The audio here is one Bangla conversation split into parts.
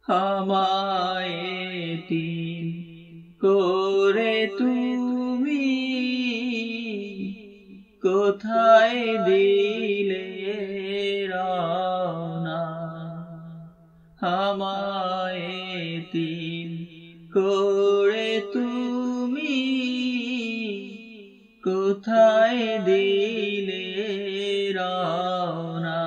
আমায় এতিম করে তুমি কোথায় দিলে রওনা। আমায় এতিম করে তুমি কোথায় দিলে রওনা।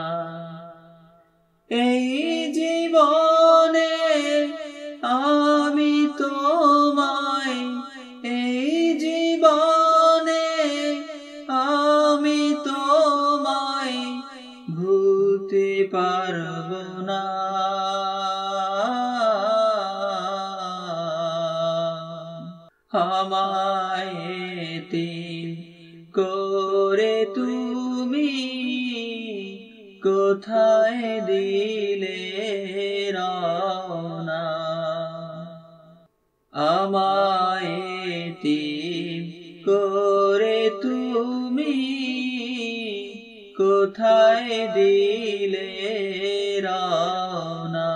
এই জীবনে আমি তোমায়, এই জীবনে আমি তোমায় ভুলতে পারবো না। আমায় এতিম করে তুমি কোথায় দিলে রওনা। আমায় এতিম করে তুমি কোথায় দিলে রওনা।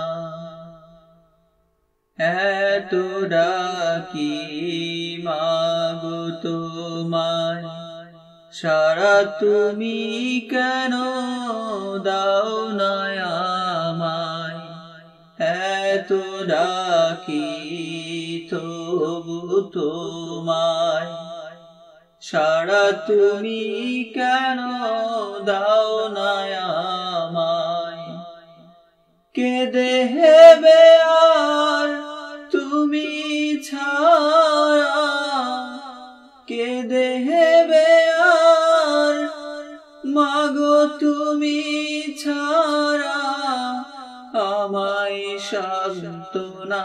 এত ডাকি মাগো তোমায়, সাড়া তুমি কেন দাও না আমায়। এত ডাকি তবু তোমায়, সাড়া তুমি কেন দাও না আমায়। কেঁদে হেবে আর তুমি ছাড়া, কেঁদে হেবে আর মাগো তুমি ছাড়া আমায় সান্ত্বনা।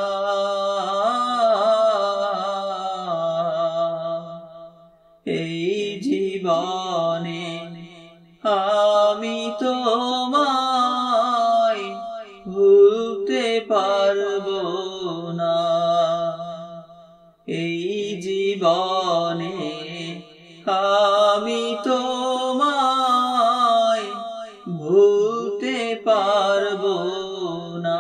এই জীবনে আমি তোমায় ভুলতে পারবো না। এই জীবনে আমি তোমায় ভুলতে পারবো না।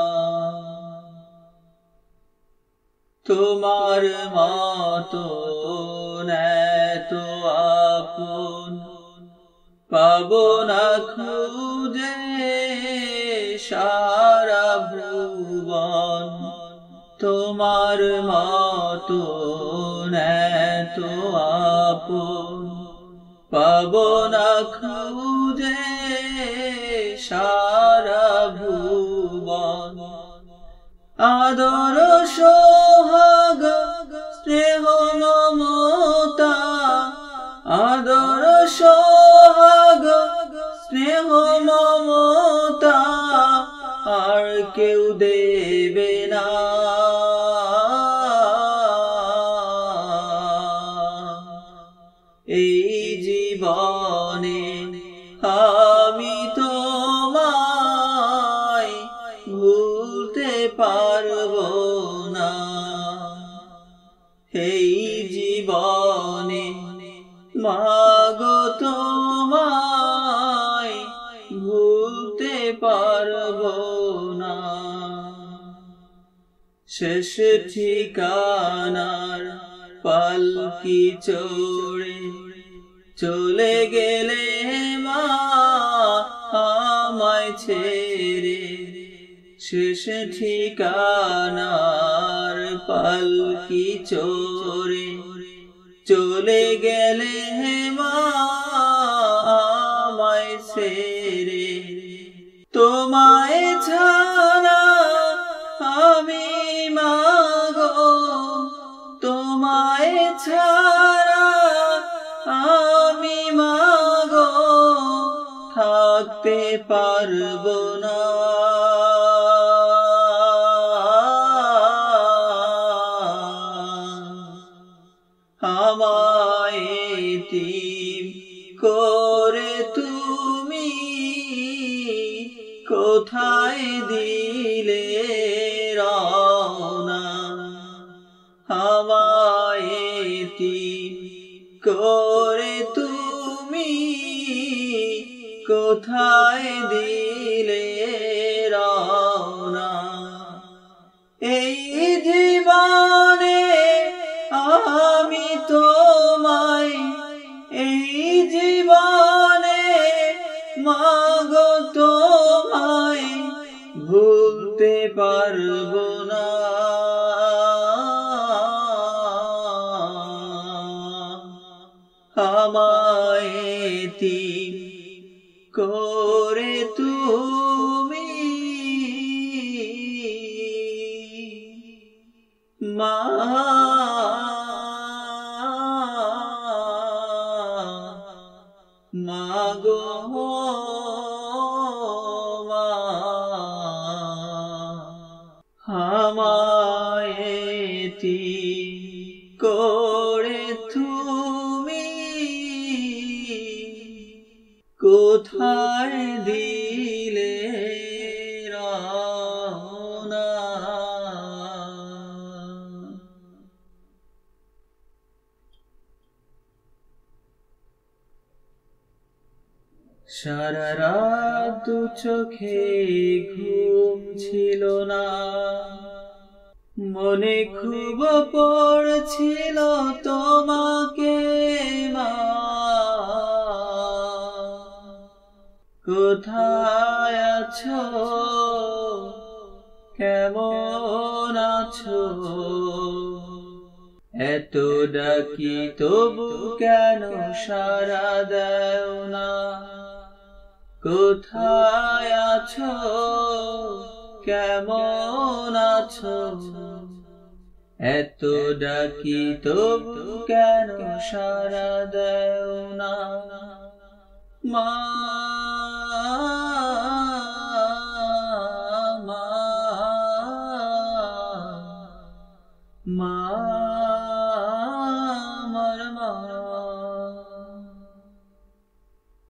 তোমার মতন এত আপন পাবো না খুঁজে সারা ভুবন। তোমার মতন এত আপন পাবো না খুঁজে সারা ভুবন। আদর সোহাগ স্নেহ মমতা, আদর সোহাগ স্নেহ মমতা আর কেউ দেবে না। এই জীবনে আমি তোমায় ভুলতে পারবো না। এই জীবনে মাগো তোমায় ভুলতে পারবো না। শেষ ঠিকানার পালকি চড়ে চলে গেলে মা আমায় ছেড়ে। শেষ ঠিকানার পালকি চড়ে চলে গেলে মা আমায় ছেড়ে। তোমায় ছাড়া আমি মাগো, তোমায় ছাড়া আমি মাগো থাকতে পারবো না। আমায় এতিম করে তুমি কোথায় দিলে রওনা। আমায় এতিম করে তুমি কোথায় দিলে রওনা। এই জীবনে আমি তোমায়, এই জীবনে মাগো তোমায় ভুলতে পারবো না। আমায় এতিম করে তুমি মা মাগো মা, আমায় এতিম করে তুমি কোথায় দিলে রওনা। সারা রাত দু চোখে ঘুম ছিল না, মনে খুব পড়ছিল তোমাকে মা। কোথায় আছো, কেমন আছো, এত ডাকি তবু কেন সাড়া দাও না। কোথায় আছো, কেমন আছো, এত ডাকি তবু কেন সাড়া দাও না। মা মা মা।